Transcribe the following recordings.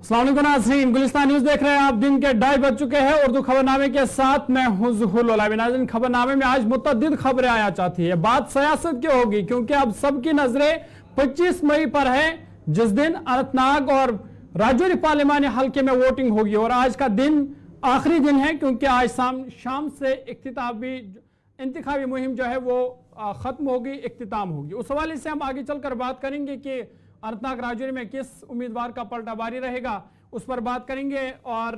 अस्सलाम वालेकुम नाज़रीन, गुलिस्तान न्यूज देख रहे हैं आप। दिन के 2:30 बज चुके हैं। उर्दू खबरनामे के साथ मैं हूं ज़ुहुर लोलावी। नाज़रीन, खबरनामे में आज मुतअद्दिद खबरें आया चाहती है। बात सियासत की होगी क्योंकि अब सबकी नजरें 25 मई पर है, जिस दिन अनंतनाग और राजौरी पार्लिमानी हल्के में वोटिंग होगी। और आज का दिन आखिरी दिन है क्योंकि आज शाम से इख्तितामी इंतखाबी मुहिम जो है वो खत्म होगी, इख्तिताम होगी। उस हवाले से हम आगे चलकर बात करेंगे कि अनंतनाग राजौरी में किस उम्मीदवार का पलटाबारी रहेगा, उस पर बात करेंगे। और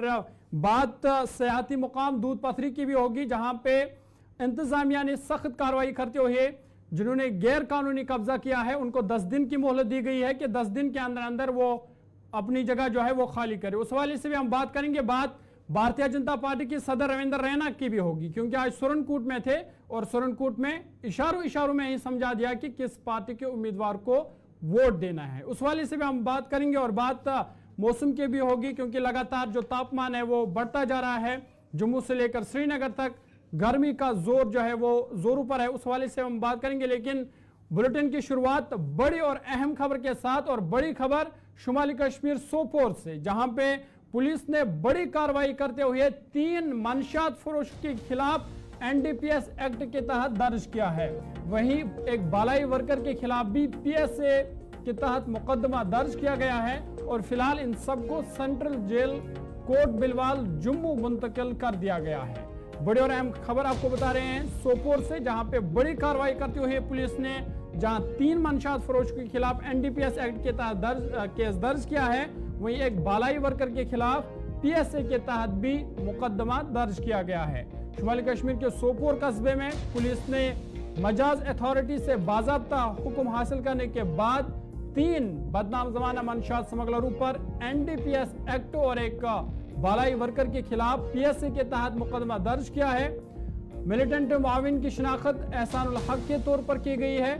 बात सियाती मुकाम दूध पथरी की भी होगी, जहां पे इंतजामिया ने सख्त कार्रवाई करते हुए जिन्होंने गैर कानूनी कब्जा किया है उनको 10 दिन की मोहलत दी गई है कि 10 दिन के अंदर अंदर वो अपनी जगह जो है वो खाली करे। उस हवाले से भी हम बात करेंगे। बात भारतीय जनता पार्टी के सदर रविंद्र रैना की भी होगी क्योंकि आज सुरनकोट में थे और सुरनकोट में इशारों में ही समझा दिया कि किस पार्टी के उम्मीदवार को वोट देना है। उस वाले से भी हम बात करेंगे। और बात मौसम की भी होगी क्योंकि लगातार जो तापमान है वो बढ़ता जा रहा है। जम्मू से लेकर श्रीनगर तक गर्मी का जोर जो है वो जोरों पर है। उस वाले से हम बात करेंगे। लेकिन बुलेटिन की शुरुआत बड़ी और अहम खबर के साथ, और बड़ी खबर शुमाली कश्मीर सोपोर से, जहां पे पुलिस ने बड़ी कार्रवाई करते हुए 3 मंशात फरोश के खिलाफ एनडीपीएस एक्ट के तहत दर्ज किया है। वहीं एक बालाई वर्कर के खिलाफ भी पीएसए के तहत मुकदमा दर्ज किया गया है। और फिलहाल इन सबको सेंट्रल जेल कोट बिलवाल जम्मू मुंतकिल कर दिया गया है। बड़ी और अहम खबर आपको बता रहे हैं सोपोर से, जहां पे बड़ी कार्रवाई करते हुए पुलिस ने जहां 3 मंशात फरोश के खिलाफ एनडीपीएस एक्ट के तहत केस दर्ज किया है, वहीं एक बालाई वर्कर के खिलाफ पीएसए के तहत भी मुकदमा दर्ज किया गया है। शुमाली कश्मीर के सोपोर कस्बे में पुलिस ने मजाज अथॉरिटी से बाज़ाब्ता हुक्म हासिल करने के बाद 3 बदनाम जमाना मंशात स्मगलरों पर एनडीपीएस एक्ट और एक बालाई वर्कर के खिलाफ पीएसए के तहत मुकदमा दर्ज किया है। मिलिटेंट मुआविन की शिनाख्त एहसानुल हक के तौर पर की गई है,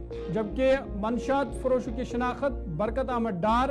जबकि मंशात फरोशों की शिनाख्त बरकत अहमद डार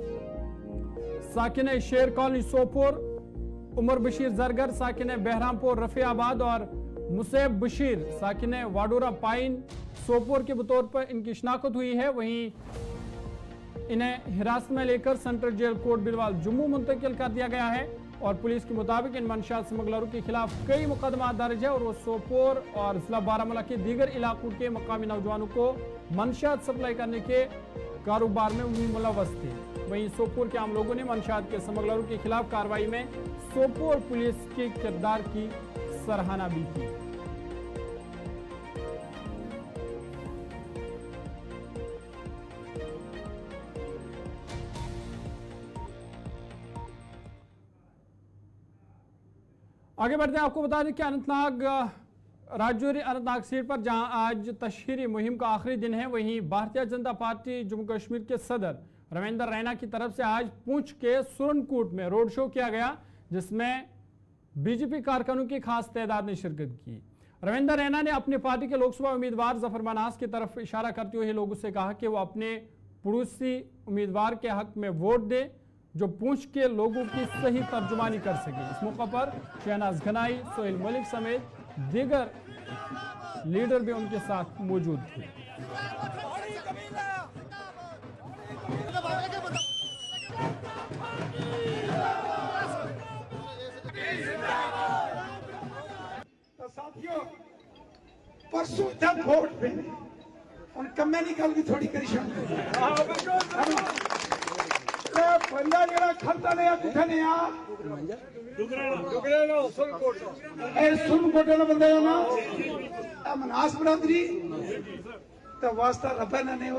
साकिन शेर कॉलोनी सोपोर, उमर बशीर जरगर साकिन बहरामपुर रफियाबाद और मुसैब बशीर साकिन वाडोरा पाइन सोपोर के बतौर पर इनकी शिनाख्त हुई है। वहीं इन्हें हिरासत में लेकर सेंट्रल जेल कोट बिलवाल जम्मू मुंतकिल कर दिया गया है। और पुलिस के मुताबिक इन मंशात स्मगलरों के खिलाफ कई मुकदमा दर्ज है और वो सोपोर और जिला बारामूला के दीगर इलाकों के मकामी नौजवानों को मंशात सप्लाई करने के कारोबार में मुलव्वस थे। वहीं सोपोर के आम लोगों ने मंशात के स्मगलरों के खिलाफ कार्रवाई में सोपोर पुलिस के किरदार की सराहना भी की। आगे बढ़ते हैं। आपको बता दें कि अनंतनाग राजौरी अनंतनाग सीट पर जहां आज तशहीरी मुहिम का आखिरी दिन है, वहीं भारतीय जनता पार्टी जम्मू कश्मीर के सदर रविंद्र रैना की तरफ से आज पुंछ के सुरनकोट में रोड शो किया गया, जिसमें बीजेपी कारकुनों की खास तादाद ने शिरकत की। रविंद्र रैना ने अपनी पार्टी के लोकसभा उम्मीदवार जफर मनास की तरफ इशारा करते हुए लोगों से कहा कि वो अपने पड़ोसी उम्मीदवार के हक में वोट दे जो पुंछ के लोगों की सही तर्जुमानी कर सके। इस मौके पर शहनाज गनाई, सोहेल मलिक समेत दीगर लीडर भी उनके साथ मौजूद थे। साथियों, परसों जब वोट पे उन कम्मे निकल की थोड़ी परेशानी बंदा जरा खलता ने कुछ नहीं आ सुरनकोट वाला बंदा है ना मनास बरादरी तो वास्ता रब्बा ना नहीं हो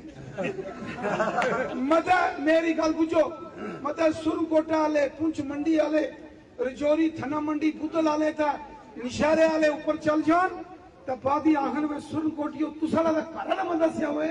मतलब मेरी गल बुझो, मतलब सुरनकोट वाले, पुंछ मंडी वाले, रजौरी थाना मंडी बुतल वाले था निशारे वाले ऊपर चल जान तो बादी आखन में सुरनकोटियो तुसाला का कारण बंदा से हुए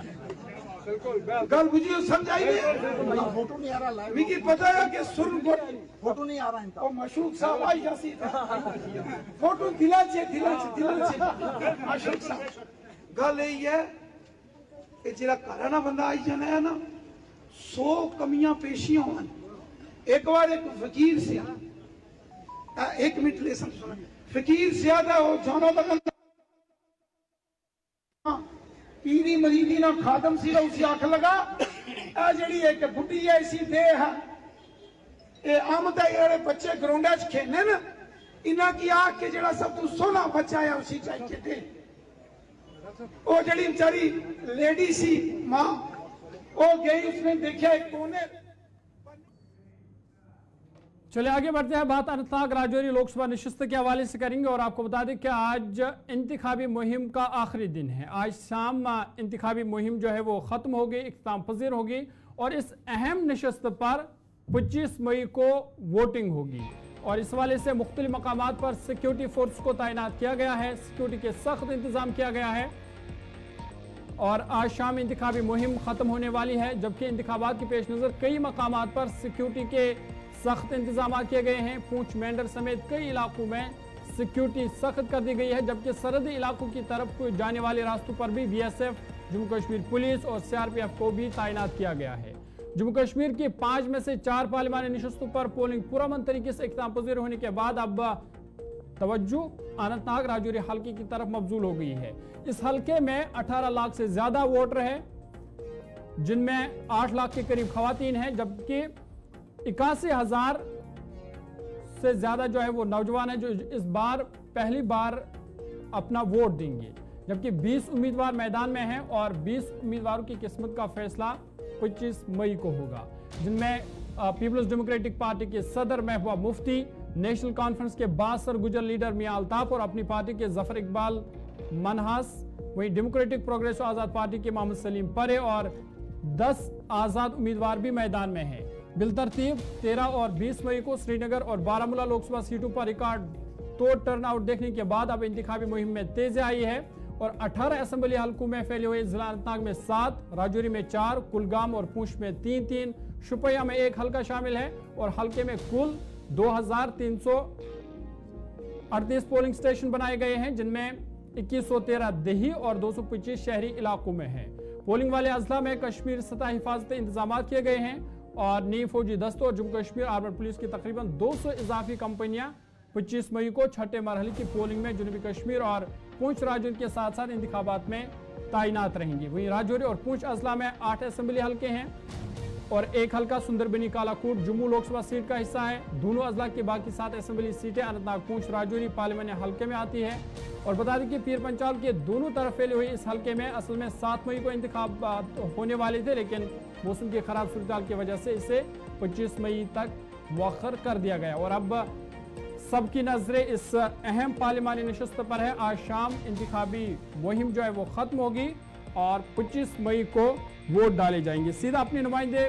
गल बुझियो समझाई फोटो नहीं आ रहा मिकी पता है कि सुरनकोट फोटो नहीं आ रहा है और मशूक साहब आई जासी फोटो दिला छे मशूक साहब गल यही है कि जेड़ा कारण बंदा आई जाना है ना 100 कमियां पेशियां होन। एक बार एक फकीर से 1 मिनट ले सुना फकीर ज्यादा हो जानो बंदा पीरी मरीदी ना खादम सी उसी आंख लगा आ जड़ी एक बुढ़ी ऐसी दे है ये आमदा ये बच्चे ग्राउंडा च खेलने ना इन्ना की आख के जड़ा सब तू सोना बच्चा है उसी चाहिए दे वो जड़ी बेचारी लेडी सी मां वो गई उसने देखा एक कोने। चलिए आगे बढ़ते हैं, बात अनंतनाग राजौरी लोकसभा नशिस्त के हवाले से करेंगे और आपको बता दें कि आज इंतखाबी मुहिम का आखिरी दिन है। आज शाम इंतखाबी मुहिम जो है वो ख़त्म होगी, इख्तिताम पजीर होगी और इस अहम नशिस्त पर 25 मई को वोटिंग होगी और इस हवाले से मुख्तलिफ मकामात पर सिक्योरिटी फोर्स को तैनात किया गया है, सिक्योरिटी के सख्त इंतजाम किया गया है और आज शाम इंतखाबी मुहिम ख़त्म होने वाली है, जबकि इंतखाबात के पेश नज़र कई मकामात पर सिक्योरिटी के सख्त इंतजाम किए गए हैं। पूंछ मेंढर समेत कई इलाकों में सिक्योरिटी सख्त कर दी गई है, जबकि सरहदी इलाकों की तरफ को जाने वाले रास्तों पर भी BSF, जम्मू कश्मीर पुलिस और CRPF को भी तैनात किया गया है। जम्मू कश्मीर की 5 में से 4 पार्लिमानी नशिस्तों पर पोलिंग पुरअमन तरीके से इख्तिताम पजीर होने के बाद अब तवज्जो अनंतनाग राजौरी हल्के की तरफ मबजूल हो गई है। इस हल्के में 18 लाख से ज्यादा वोटर है, जिनमें 8 लाख के करीब खवातीन हैं, जबकि 81,000 से ज्यादा जो है वो नौजवान है जो इस बार पहली बार अपना वोट देंगे, जबकि 20 उम्मीदवार मैदान में हैं और 20 उम्मीदवारों की किस्मत का फैसला 25 मई को होगा, जिनमें पीपल्स डेमोक्रेटिक पार्टी के सदर महबूबा मुफ्ती, नेशनल कॉन्फ्रेंस के बासर गुजर लीडर मियां अल्ताफ और अपनी पार्टी के जफर इकबाल मनहास, वहीं डेमोक्रेटिक प्रोग्रेसिव आजाद पार्टी के मोहम्मद सलीम परे और 10 आजाद उम्मीदवार भी मैदान में हैं। बिलतरतीब 13 और 20 मई को श्रीनगर और बारामूला लोकसभा सीटों पर रिकॉर्ड तोड़ टर्नआउट देखने के बाद अब इंतखाबी मुहिम में तेजी आई है और 18 असेंबली हलकों में फैले हुए जिला अनंतनाग में 7, राजौरी में 4, कुलगाम और पूंछ में 3-3, शुपिया में 1 हल्का शामिल है और हल्के में कुल 2338 पोलिंग स्टेशन बनाए गए हैं, जिनमें 2113 देही और 225 शहरी इलाकों में है। पोलिंग वाले अजला में कश्मीर सतह हिफाजती इंतजाम किए गए हैं और नीम फौजी दस्तों और जम्मू कश्मीर आर्मड पुलिस की तकरीबन 200 इजाफी कंपनियां 25 मई को छठे मरहले की पोलिंग में जनूबी कश्मीर और पूंछ राज्यों के साथ साथ इंतखाबात में तैनात रहेंगी। वहीं राजौरी और पूंछ अजला में 8 असेंबली हल्के हैं और 1 हल्का सुंदरबनी कालाकोट जम्मू लोकसभा सीट का हिस्सा है। दोनों अजला की बाकी 7 असेंबली सीटें अनंतनाग, पूंछ, राजौरी पार्लियामानी हल्के में आती है और बता दें कि पीर पंचाल के दोनों तरफ फैले हुए इस हल्के में असल में 7 मई को इंतखाब होने वाले थे, लेकिन मौसम की खराब सूरत की वजह से इसे 25 मई तक मुअख्खर कर दिया गया और अब सबकी नजरें इस अहम पार्लिमानी नशिस्त पर है। आज शाम इंतखाबी मुहिम जो है वो खत्म होगी और 25 मई को वोट डाले जाएंगे। सीधा अपने नुमाइंदे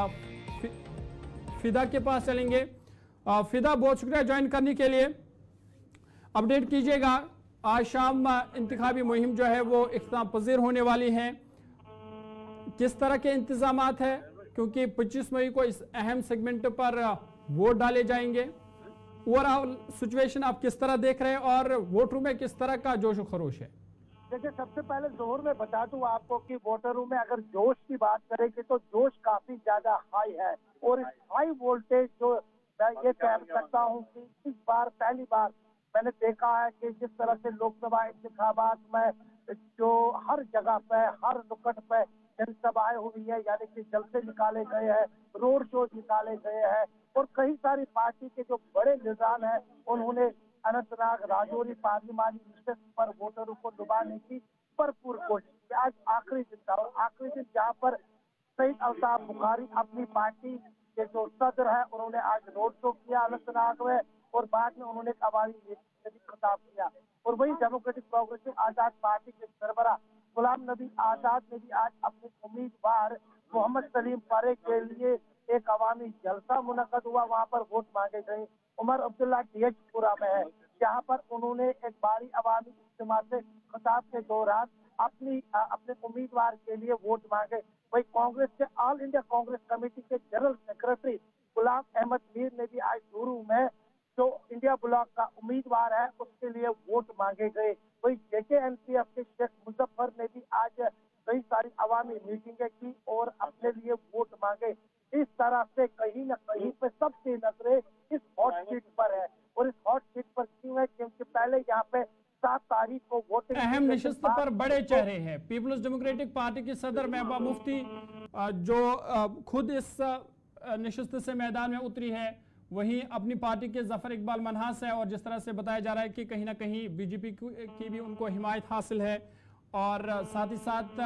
फिदा के पास चलेंगे। फिदा, बहुत शुक्रिया ज्वाइन करने के लिए, अपडेट कीजिएगा। आज शाम इंतखाबी मुहिम जो है वो इख्तिताम पजीर होने वाली है, किस तरह के इंतजामात है, क्योंकि 25 मई को इस अहम सेगमेंट पर वोट डाले जाएंगे। ओवरऑल सिचुएशन आप किस तरह देख रहे हैं और वोटरों में किस तरह का जोश खरोश है? देखिए, सबसे पहले जोहर में बता दूं आपको कि वोटरों में अगर जोश की बात करेंगे तो जोश काफी ज्यादा हाई है और इस हाई वोल्टेज जो मैं ये कह सकता हूं कि इस बार पहली बार मैंने देखा है कि जिस तरह से लोकसभा इंतखाबात में जो हर जगह पे, हर नुक्कड़ पे जनसभाएं हुई है, यानी कि जलसे निकाले गए हैं, रोड शो निकाले गए हैं और कई सारी पार्टी के जो बड़े निजाम है उन्होंने अनंतनाग राजौरी पार्लिमानी नशिस्त पर वोटरों को लुभाने की भरपूर कोशिश की। आज आखिरी दिन था और आखिरी दिन जहाँ पर सईद अल्ताफ बुखारी अपनी पार्टी के जो सदर है उन्होंने आज रोड शो किया अनंतनाग में और बाद में उन्होंने एक आवामी रैली में खिताब किया और वही डेमोक्रेटिक प्रोग्रेसिव आजाद पार्टी के सरबराह गुलाम नबी आजाद ने भी आज अपने उम्मीदवार मोहम्मद सलीम परे के लिए एक अवामी जलसा मुनक्कद हुआ, वहाँ पर वोट मांगे गए। उमर अब्दुल्ला DH-पुरा में है, जहाँ पर उन्होंने एक बारी अवामी इज्तिमा से खिताब के दौरान अपने उम्मीदवार के लिए वोट मांगे। वही कांग्रेस के ऑल इंडिया कांग्रेस कमेटी के जनरल सेक्रेटरी गुलाम अहमद मीर ने भी आज चूरू में जो इंडिया ब्लॉक का उम्मीदवार है उसके लिए वोट मांगे गए। वही JKNPF के शेख मुजफ्फर ने भी आज कई सारी अवामी मीटिंगें की और अपने लिए वोट मांगे। इस तरह से कहीं न कहीं पे सबकी नजरें इस हॉट सीट पर है और इस हॉट सीट पर क्यों है, क्योंकि पहले यहाँ पे 7 तारीख को वोटिंग अहम नशिस्त पर बड़े चेहरे हैं। पीपल्स डेमोक्रेटिक पार्टी की सदर महबूबा मुफ्ती, जो खुद इस नशिस्त से मैदान में उतरी है, वहीं अपनी पार्टी के जफर इकबाल मनहास है, और जिस तरह से बताया जा रहा है कि कहीं ना कहीं बीजेपी की भी उनको हिमायत हासिल है, और साथ ही साथ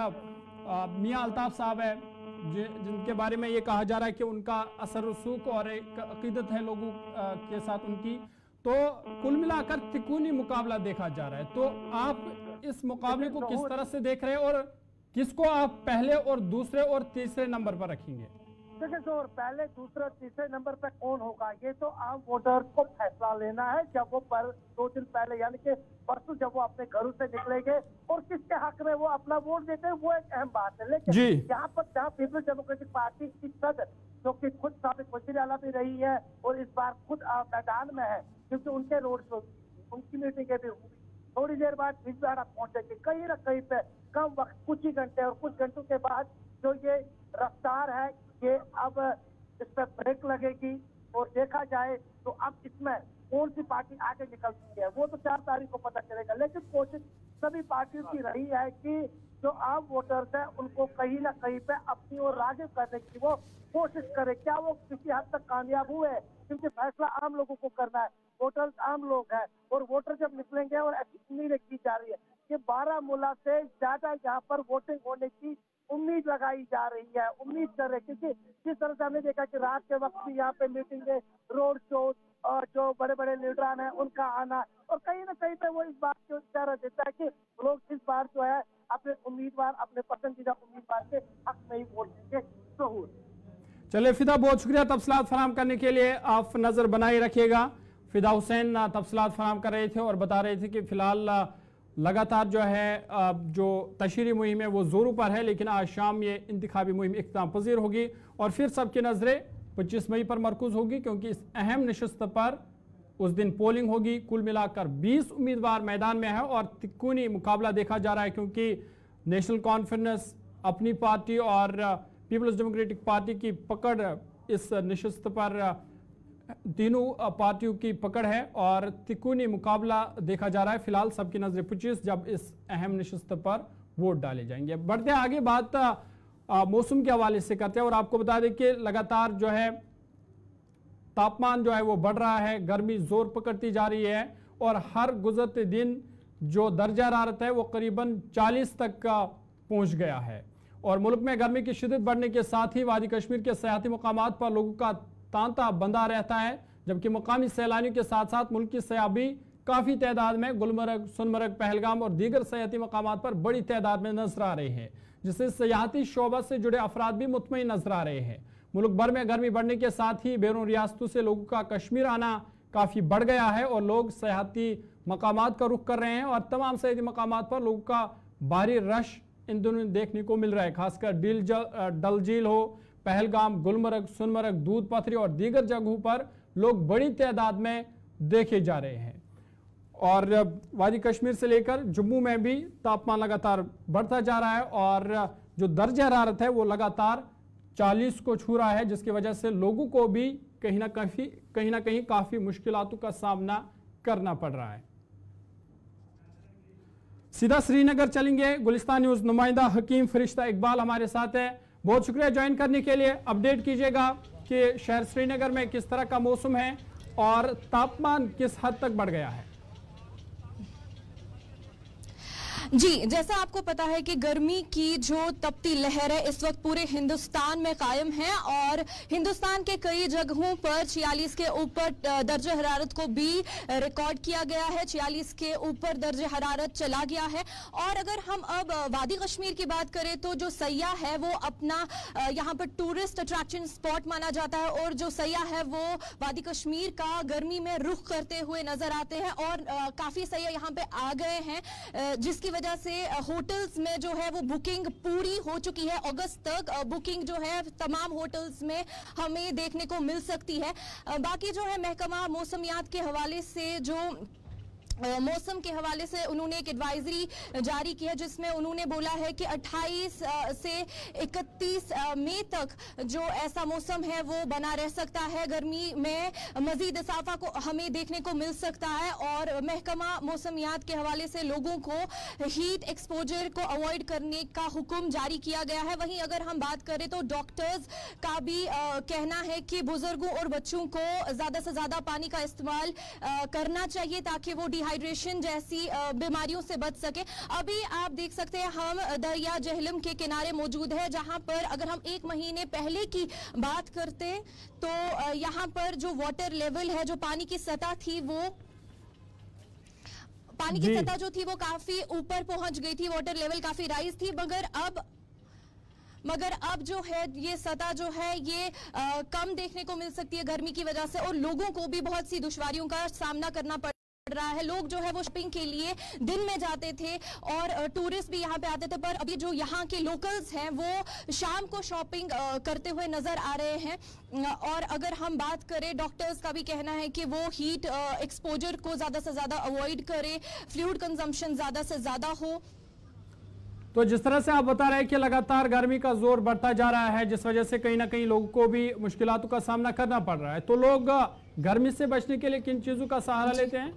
मियां अल्ताफ साहब है जिनके बारे में ये कहा जा रहा है कि उनका असर रसूख और एक अकीदत है लोगों के साथ उनकी। तो कुल मिलाकर तिकोनी मुकाबला देखा जा रहा है। तो आप इस मुकाबले को किस तरह से देख रहे हैं और किसको आप पहले और दूसरे और तीसरे नंबर पर रखेंगे? देखिए सर, पहले दूसरे तीसरे नंबर पे कौन होगा ये तो आम वोटर को फैसला लेना है, जब वो पर 2 दिन पहले यानी कि परसों जब वो अपने घरों से निकलेंगे और किसके हक में वो अपना वोट देते हैं, वो एक अहम बात है। लेकिन यहाँ पर जहाँ पीपल्स डेमोक्रेटिक पार्टी की सदर जो कि खुद साबिक वज़ीर आला भी रही है और इस बार खुद मैदान में है, क्योंकि उनके रोड शो उनकी मीटिंगें भी हुई, थोड़ी देर बाद भिजवाड़ा पहुंचेगी, कहीं ना कहीं पे कम वक्त कुछ ही घंटे और कुछ घंटों के बाद जो ये रफ्तार है ये अब इस पर ब्रेक लगेगी और देखा जाए तो अब इसमें कौन सी पार्टी आगे निकलती है वो तो 4 तारीख को पता चलेगा। लेकिन कोशिश सभी पार्टियों की रही है कि जो आम वोटर्स है उनको कहीं ना कहीं पे अपनी ओर राग़िब करने की वो कोशिश करे। क्या वो किसी हद तक कामयाब हुए? क्योंकि फैसला आम लोगों को करना है, वोटर्स आम लोग हैं, और वोटर जब निकलेंगे और ऐसी उम्मीदें की जा रही है कि बारामूला से ज्यादा यहाँ पर वोटिंग होने की उम्मीद लगाई जा रही है, उम्मीद कर रहे, क्योंकि जिस तरह से हमने देखा कि रात के वक्त भी यहाँ पे मीटिंगें, रोड शो और जो बड़े बड़े लीडरान हैं उनका आना, और कहीं ना कहीं पे वो इस बात को इशारा देता है कि लोग इस बार जो है अपने उम्मीदवार, अपने पसंदीदा उम्मीदवार के हक में ही वोट देंगे। जहूर चलिए फिदा, बहुत शुक्रिया तफसीलात फराहम करने के लिए। आप नजर बनाए रखिएगा। फिदा हुसैन तफसीलात फराहम कर रहे थे और बता रहे थे कि फिलहाल लगातार जो है जो तशहीरी मुहिम है वो जोरों पर है, लेकिन आज शाम ये इंतखाबी मुहिम इख्तिताम पजीर होगी और फिर सबकी नजरें 25 मई पर मरकूज होगी, क्योंकि इस अहम नशस्त पर उस दिन पोलिंग होगी। कुल मिलाकर 20 उम्मीदवार मैदान में है और तिकोनी मुकाबला देखा जा रहा है, क्योंकि नेशनल कॉन्फ्रेंस, अपनी पार्टी और पीपल्स डेमोक्रेटिक पार्टी की पकड़ इस नशस्त पर, तीनों पार्टियों की पकड़ है और तिकोनी मुकाबला देखा जा रहा है। फिलहाल सबकी नजरें 25 जब इस अहम नशस्त पर वोट डाले जाएंगे। बढ़ते आगे, बात मौसम के हवाले से करते हैं और आपको बता दें कि लगातार जो है तापमान जो है वो बढ़ रहा है, गर्मी जोर पकड़ती जा रही है और हर गुजरते दिन जो दर्जा हरारत है वो करीबन 40 तक का पहुंच गया है। और मुल्क में गर्मी की शिद्दत बढ़ने के साथ ही वादी कश्मीर के सयाहती मकामात पर लोगों का तांता बंधा रहता है, जबकि मकामी सैलानियों के साथ साथ मुल्क की सयाबी काफ़ी तादाद में गुलमर्ग, सोनमर्ग, पहलगाम और दीगर सयाहती मकामात पर बड़ी तादाद में नजर आ रहे हैं, जिससे सयाहती शोबा से जुड़े अफराद भी मुतमईन नजर आ रहे हैं। मुल्क भर में गर्मी बढ़ने के साथ ही बैरून रियासतों से लोगों का कश्मीर आना काफ़ी बढ़ गया है और लोग सयाहती मकामात का रुख कर रहे हैं और तमाम सयाहती मकामात पर लोगों का भारी रश इन दिनों देखने को मिल रहा है। खासकर डल झील हो, पहलगाम, गुलमर्ग, सोनमर्ग, दूध पथरी और दीगर जगहों पर लोग बड़ी तादाद में देखे जा रहे हैं। और वादी कश्मीर से लेकर जम्मू में भी तापमान लगातार बढ़ता जा रहा है और जो दर्जा हरारत है वो लगातार 40 को छू रहा है, जिसकी वजह से लोगों को भी कहीं ना कहीं काफ़ी मुश्किलातों का सामना करना पड़ रहा है। सीधा श्रीनगर चलेंगे। गुलिस्तान न्यूज़ नुमाइंदा हकीम फरिश्ता इकबाल हमारे साथ है। बहुत शुक्रिया ज्वाइन करने के लिए। अपडेट कीजिएगा कि शहर श्रीनगर में किस तरह का मौसम है और तापमान किस हद तक बढ़ गया है। जी, जैसा आपको पता है कि गर्मी की जो तपती लहर है इस वक्त पूरे हिंदुस्तान में कायम है और हिंदुस्तान के कई जगहों पर 46 के ऊपर दर्जे हरारत को भी रिकॉर्ड किया गया है। 46 के ऊपर दर्जे हरारत चला गया है। और अगर हम अब वादी कश्मीर की बात करें तो जो सयाह है वो अपना यहाँ पर टूरिस्ट अट्रैक्शन स्पॉट माना जाता है और जो सयाह है वो वादी कश्मीर का गर्मी में रुख करते हुए नजर आते हैं और काफी सयाह यहाँ पे आ गए हैं, जिसकी वजह से होटल्स में जो है वो बुकिंग पूरी हो चुकी है। अगस्त तक बुकिंग जो है तमाम होटल्स में हमें देखने को मिल सकती है। बाकी जो है महकमा मौसमियात के हवाले से जो मौसम के हवाले से उन्होंने एक एडवाइजरी जारी की है, जिसमें उन्होंने बोला है कि 28 से 31 मई तक जो ऐसा मौसम है वो बना रह सकता है। गर्मी में मजीद इजाफा को हमें देखने को मिल सकता है और महकमा मौसमियात के हवाले से लोगों को हीट एक्सपोजर को अवॉइड करने का हुक्म जारी किया गया है। वहीं अगर हम बात करें तो डॉक्टर्स का भी कहना है कि बुजुर्गों और बच्चों को ज्यादा से ज्यादा पानी का इस्तेमाल करना चाहिए ताकि वो हाइड्रेशन जैसी बीमारियों से बच सके। अभी आप देख सकते हैं हम दरिया जहलम के किनारे मौजूद है, जहां पर अगर हम 1 महीने पहले की बात करते तो यहां पर जो वाटर लेवल है, जो पानी की सतह थी, वो पानी की सतह जो थी वो काफी ऊपर पहुंच गई थी, वाटर लेवल काफी राइज थी। मगर अब जो है ये सतह जो है ये कम देखने को मिल सकती है गर्मी की वजह से, और लोगों को भी बहुत सी दुश्वारियों का सामना करना पड़ रहा है। लोग जो है वो शॉपिंग के लिए दिन में जाते थे और टूरिस्ट भी यहाँ पे आते थे, पर अभी जो यहाँ के लोकल्स हैं वो शाम को शॉपिंग करते हुए नजर आ रहे हैं। और अगर हम बात करें, डॉक्टर्स का भी कहना है कि वो हीट एक्सपोजर को ज्यादा से ज्यादा अवॉइड करें, फ्लूइड कंजम्पशन ज्यादा से ज्यादा हो। तो जिस तरह से आप बता रहे हैं कि लगातार गर्मी का जोर बढ़ता जा रहा है, जिस वजह से कहीं ना कहीं लोगों को भी मुश्किलातों का सामना करना पड़ रहा है, तो लोग गर्मी से बचने के लिए किन चीजों का सहारा लेते हैं?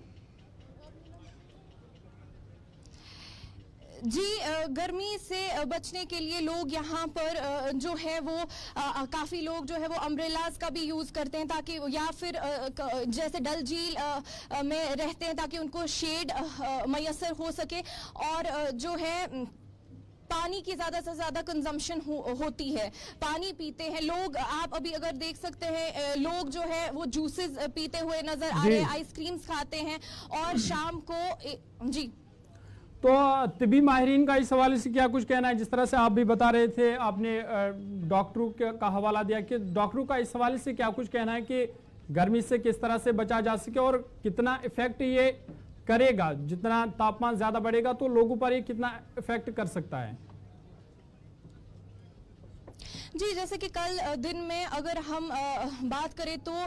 जी, गर्मी से बचने के लिए लोग यहाँ पर जो है वो काफ़ी लोग जो है वो अम्ब्रेलाज का भी यूज़ करते हैं, ताकि या फिर जैसे डल झील में रहते हैं ताकि उनको शेड मैसर हो सके। और जो है पानी की ज़्यादा से ज़्यादा कंजम्पशन होती है, पानी पीते हैं लोग। आप अभी अगर देख सकते हैं लोग जो है वो जूसेस पीते हुए नज़र आ रहे हैं, आइसक्रीम्स खाते हैं और शाम को जी। तो तिबी माहिरीन का इस हवाले से क्या कुछ कहना है? जिस तरह से आप भी बता रहे थे, आपने डॉक्टरों का हवाला दिया कि डॉक्टरों का इस हवाले से क्या कुछ कहना है कि गर्मी से किस तरह से बचा जा सके और कितना इफेक्ट ये करेगा, जितना तापमान ज्यादा बढ़ेगा तो लोगों पर ये कितना इफेक्ट कर सकता है? जी, जैसे कि कल दिन में अगर हम बात करें तो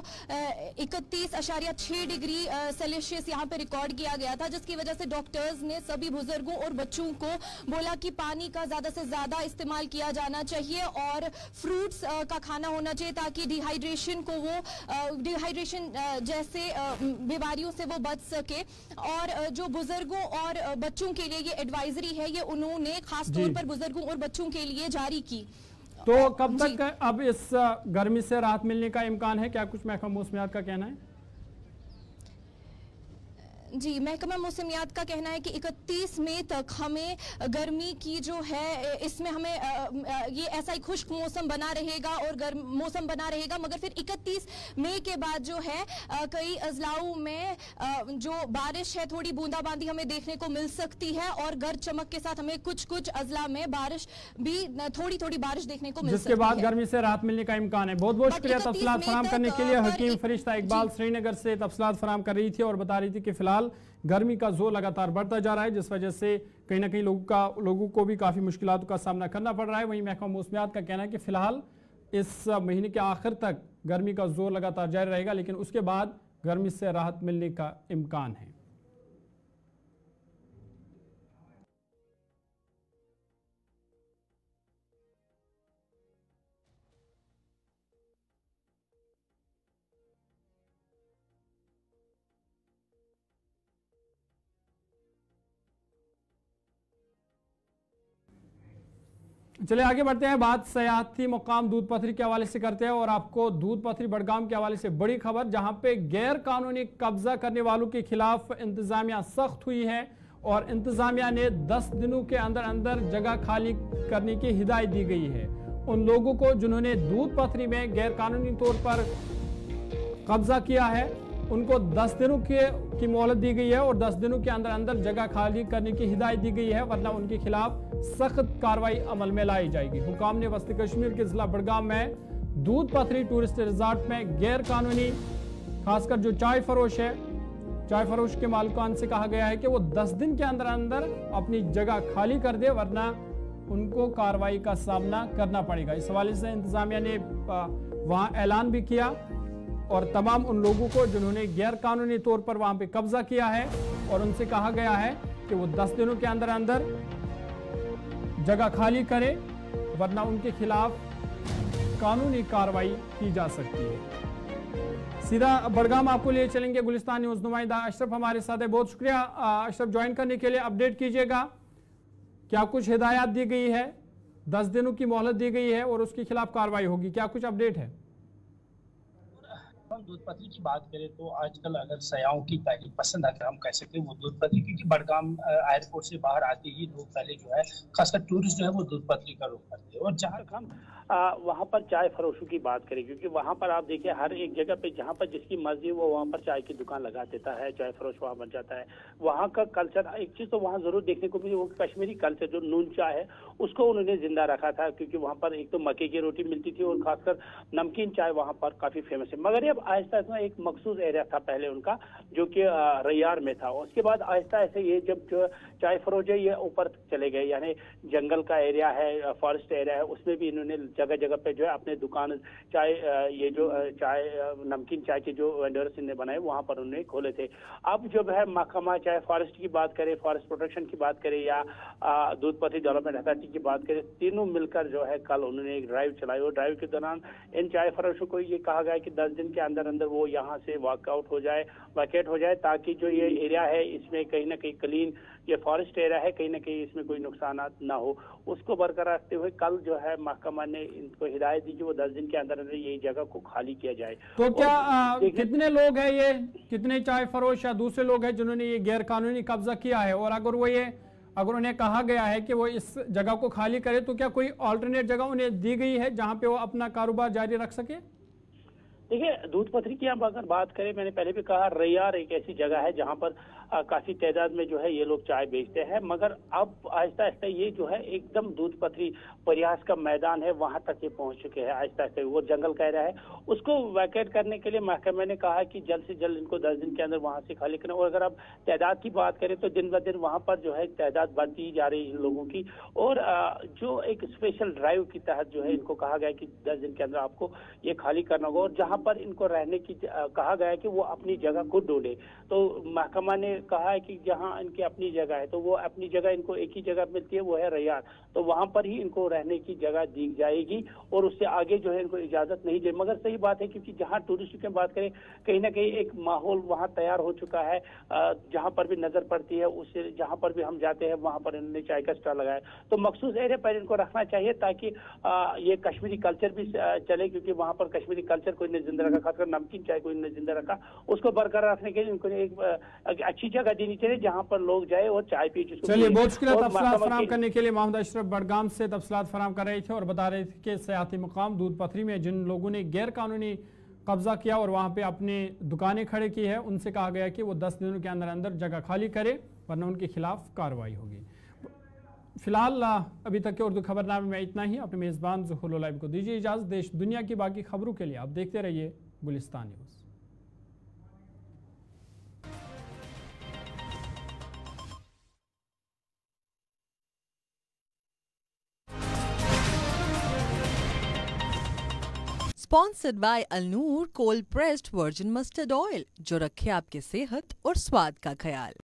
31.6 डिग्री सेल्सियस यहाँ पे रिकॉर्ड किया गया था, जिसकी वजह से डॉक्टर्स ने सभी बुजुर्गों और बच्चों को बोला कि पानी का ज़्यादा से ज़्यादा इस्तेमाल किया जाना चाहिए और फ्रूट्स का खाना होना चाहिए ताकि डिहाइड्रेशन जैसे बीमारियों से वो बच सके। और जो बुजुर्गों और बच्चों के लिए ये एडवाइजरी है, ये उन्होंने खास तौर पर बुजुर्गों और बच्चों के लिए जारी की। तो कब तक अब इस गर्मी से राहत मिलने का इम्कान है? क्या कुछ महकमा मौसमियात का कहना है? जी, महकमा मौसमियात का कहना है कि 31 मई तक हमें गर्मी की जो है इसमें हमें ये ऐसा ही खुश्क मौसम बना रहेगा और मौसम बना रहेगा, मगर फिर 31 मई के बाद जो है कई अजलाओं में जो बारिश है, थोड़ी बूंदाबांदी हमें देखने को मिल सकती है और गरज चमक के साथ हमें कुछ अजला में बारिश भी थोड़ी बारिश देखने को मिल सकती है, जिसके बाद गर्मी से राहत मिलने का इम्कान है। बहुत बहुत शुक्रिया तफसीलात फराहम करने के लिए। हकीम फरिश्ता इकबाल श्रीनगर से तफसीलात फराहम कर रही थी और बता रही थी कि फिलहाल गर्मी का जोर लगातार बढ़ता जा रहा है, जिस वजह से कहीं ना कहीं लोगों को भी काफ़ी मुश्किलातों का सामना करना पड़ रहा है। वहीं महकमा मौसमियात का कहना है कि फिलहाल इस महीने के आखिर तक गर्मी का जोर लगातार जारी रहेगा, लेकिन उसके बाद गर्मी से राहत मिलने का इम्कान है। चलिए आगे बढ़ते हैं, बात सयाहती मुकाम दूध पथरी के हवाले से करते हैं और आपको दूध पथरी बडगाम के हवाले से बड़ी खबर, जहां पे गैर कानूनी कब्जा करने वालों के खिलाफ इंतजामिया सख्त हुई है और इंतजामिया ने 10 दिनों के अंदर अंदर जगह खाली करने की हिदायत दी गई है। उन लोगों को जिन्होंने दूध पथरी में गैर कानूनी तौर पर कब्जा किया है उनको 10 दिनों की मोहलत दी गई है और 10 दिनों के अंदर अंदर जगह खाली करने की हिदायत दी गई है, वरना उनके खिलाफ सख्त कार्रवाई अमल में लाई जाएगी। हुकाम ने वस्ती कश्मीर के जिला बडगाम में दूध पथरी टूरिस्ट रिजॉर्ट में गैर कानूनी खासकर जो चाय फरोश है, चाय फरोश के मालिकान से कहा गया है कि वो 10 दिन के अंदर अंदर अपनी जगह खाली कर दे, वरना उनको कार्रवाई का सामना करना पड़ेगा। इस हवाले से इंतजामिया ने वहां ऐलान भी किया और तमाम उन लोगों को जिन्होंने गैर कानूनी तौर पर वहां पे कब्जा किया है और उनसे कहा गया है कि वो 10 दिनों के अंदर अंदर जगह खाली करे, वरना उनके खिलाफ कानूनी कार्रवाई की जा सकती है। सीधा बड़गाम आपको लिए चलेंगे। गुलिस्तान न्यूज नुमाइंदा अशरफ हमारे साथ है। बहुत शुक्रिया अशरफ, ज्वाइन करने के लिए। अपडेट कीजिएगा, क्या कुछ हिदायत दी गई है? 10 दिनों की मोहलत दी गई है और उसके खिलाफ कार्रवाई होगी, क्या कुछ अपडेट है? हम दूध पथरी की बात करें तो आजकल अगर सयाहों की पहली पसंद अगर हम कह सकते हैं वो दूध पथरी, क्योंकि बड़गाम एयरपोर्ट से बाहर आते ही लोग पहले जो है खासकर टूरिस्ट जो है वो दूध पथरी का रुख करते हैं। और जहाँ हम वहाँ पर चाय फरोशों की बात करें, क्योंकि वहाँ पर आप देखिए हर एक जगह पे जहाँ पर जिसकी मर्जी वो वहाँ पर चाय की दुकान लगा देता है, चाय फरोश वहाँ बन जाता है। वहाँ का कल्चर, एक चीज़ तो वहाँ जरूर देखने को मिली, वो कश्मीरी कल्चर जो नून चाय है उसको उन्होंने जिंदा रखा था, क्योंकि वहाँ पर एक तो मक्के की रोटी मिलती थी और खासकर नमकीन चाय वहाँ पर काफी फेमस है। मगर अब आहिस्ता आहिस्ता एक मखसूस एरिया था पहले उनका, जो कि रैयार में था। उसके बाद आहिस्ता आहिस्ता ये जब चाय फरोश है ये ऊपर चले गए, यानी जंगल का एरिया है, फॉरेस्ट एरिया है, उसमें भी इन्होंने जगह जगह पे जो है अपने दुकान चाय, ये जो चाय नमकीन चाय के जो वेंडर्स इन्हें बनाए वहां पर उन्होंने खोले थे। अब जब है महकमा चाहे फॉरेस्ट की बात करें, फॉरेस्ट प्रोटेक्शन की बात करें या दूध पथरी डेवलपमेंट अथॉरिटी की बात करें, तीनों मिलकर जो है कल उन्होंने एक ड्राइव चलाई और ड्राइव के दौरान इन चाय फरोशों को ये कहा गया कि 10 दिन के अंदर अंदर वो यहाँ से वॉकआउट हो जाए, वैकेट हो जाए, ताकि जो ये एरिया है इसमें कहीं ना कहीं क्लीन, ये फॉरेस्ट एरिया है, कहीं ना कहीं इसमें कोई नुकसान ना हो, उसको बरकरार रखते हुए कल जो है महकमा ने इनको हिदायत दी कि वो 10 दिन के अंदर अंदर ये जगह को खाली किया जाए। तो क्या कितने लोग हैं ये, कितने चाय फरोश या दूसरे लोग हैं जिन्होंने ये गैर कानूनी कब्जा किया है? और अगर उन्हें कहा गया है कि वो इस जगह को खाली करे, तो क्या कोई ऑल्टरनेट जगह उन्हें दी गई है जहां पे वो अपना कारोबार जारी रख सके? देखिए, दूध पथरी की हम अगर बात करें, मैंने पहले भी कहा रैयार एक ऐसी जगह है जहां पर काफी तादाद में जो है ये लोग चाय बेचते हैं, मगर अब आहिस्ता आहिस्ता ये जो है एकदम दूध पथरी प्रयास का मैदान है वहां तक ये पहुंच चुके हैं। आहिस्ता आहिस्ता वो जंगल का एरिया है, उसको वैकेट करने के लिए महकमे ने कहा कि जल्द से जल्द इनको 10 दिन के अंदर वहां से खाली करें। और अगर आप तादाद की बात करें तो दिन ब दिन वहां पर जो है तादाद बढ़ती जा रही है लोगों की, और जो एक स्पेशल ड्राइव के तहत जो है इनको कहा गया कि 10 दिन के अंदर आपको ये खाली करना होगा, और जहां पर इनको रहने की कहा गया है कि वो अपनी जगह को ढूंढे। तो महकमा ने कहा है कि जहां इनकी अपनी जगह है तो वो अपनी जगह इनको एक ही जगह मिलती है, वो है रैयार, तो वहां पर ही इनको रहने की जगह दी जाएगी और उससे आगे जो है इनको इजाजत नहीं दी। मगर सही बात है, क्योंकि जहां टूरिस्ट की बात करें कहीं ना कहीं एक माहौल वहां तैयार हो चुका है, जहां पर भी नजर पड़ती है उससे जहां पर भी हम जाते हैं वहां पर इन्होंने चाय का स्टॉल लगाया। तो मखसूस एरिया पर इनको रखना चाहिए ताकि ये कश्मीरी कल्चर भी चले, क्योंकि वहां पर कश्मीरी कल्चर कोई ने जिंदा रखा, खासकर नमकीन चाय कोई ने जिंदा रखा, उसको बरकरार रखने के लिए इनको एक अच्छी जगह देनी चाहिए जहां पर लोग जाए और चाय पी। चलिए, बहुत शुक्रिया तफसीलात फराहम करने के लिए। मोहम्मद अशरफ बड़गाम से तफसीलात फराहम कर रहे थे और बता रहे थे कि सयाहती मुकाम दूध पथरी में जिन लोगों ने गैर कानूनी कब्जा किया और वहां पे अपनी दुकानें खड़े की है, उनसे कहा गया कि वो 10 दिनों के अंदर अंदर जगह खाली करे, वरना उनके खिलाफ कार्रवाई होगी। फिलहाल अभी तक के उर्दू खबरनामे में इतना ही। अपने मेजबान ज़ुहुल ओलाइब को दीजिए इजाजत। देश दुनिया की बाकी खबरों के लिए आप देखते रहिए Gulistan news. Sponsored by Alnoor cold pressed virgin mustard oil, जो रखे आपके सेहत और स्वाद का ख्याल।